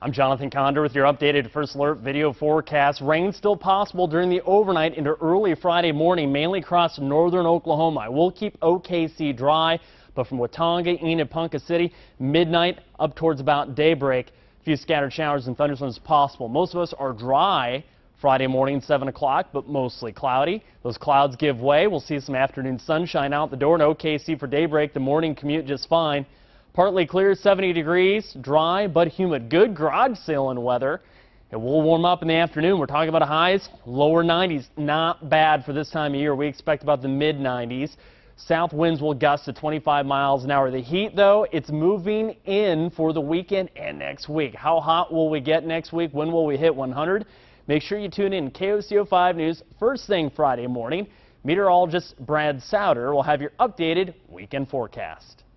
I'm Jonathan Condor with your updated First Alert video forecast. Rain still possible during the overnight into early Friday morning, mainly across northern Oklahoma. We'll keep OKC dry, but from Watonga, Enid, Ponca City, midnight up towards about daybreak, a few scattered showers and thunderstorms possible. Most of us are dry Friday morning, 7 o'clock, but mostly cloudy. Those clouds give way. We'll see some afternoon sunshine out the door in OKC for daybreak. The morning commute just fine. Partly clear, 70 degrees, dry but humid. Good garage sailing weather. It will warm up in the afternoon. We're talking about highs, lower 90s. Not bad for this time of year. We expect about the mid 90s. South winds will gust to 25 miles an hour. The heat, though, it's moving in for the weekend and next week. How hot will we get next week? When will we hit 100? Make sure you tune in KOCO 5 News first thing Friday morning. Meteorologist Brad Souter will have your updated weekend forecast.